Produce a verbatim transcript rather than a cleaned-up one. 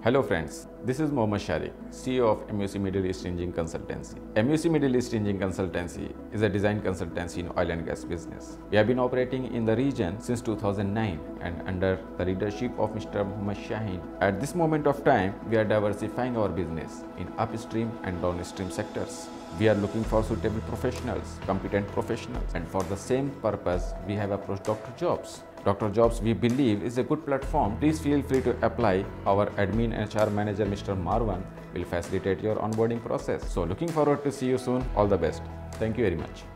Hello friends, this is Mohammed Sharik, C E O of M U C Middle East Engine Consultancy. M U C Middle East Engine Consultancy is a design consultancy in oil and gas business. We have been operating in the region since two thousand nine and under the leadership of Mister Mohammed Shaheen. At this moment of time, we are diversifying our business in upstream and downstream sectors. We are looking for suitable professionals, competent professionals, and for the same purpose, we have approached Doctor Jobs. Doctor Jobs, we believe, is a good platform. Please feel free to apply. Our admin and H R manager, Mister Marwan, will facilitate your onboarding process. So looking forward to see you soon. All the best. Thank you very much.